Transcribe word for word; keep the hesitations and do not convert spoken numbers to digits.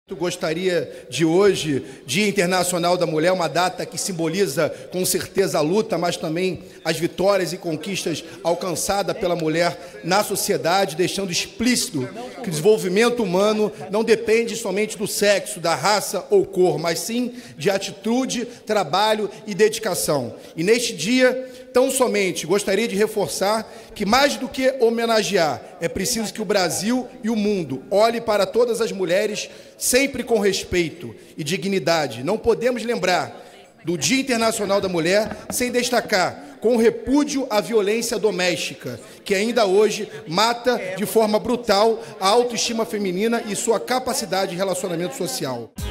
Eu gostaria de hoje, Dia Internacional da Mulher, uma data que simboliza com certeza a luta, mas também as vitórias e conquistas alcançadas pela mulher na sociedade, deixando explícito que o desenvolvimento humano não depende somente do sexo, da raça ou cor, mas sim de atitude, trabalho e dedicação. E neste dia, tão somente gostaria de reforçar que, mais do que homenagear, é preciso que o Brasil e o mundo olhem para todas as mulheres sempre com respeito e dignidade. Não podemos lembrar do Dia Internacional da Mulher sem destacar com repúdio à violência doméstica, que ainda hoje mata de forma brutal a autoestima feminina e sua capacidade de relacionamento social.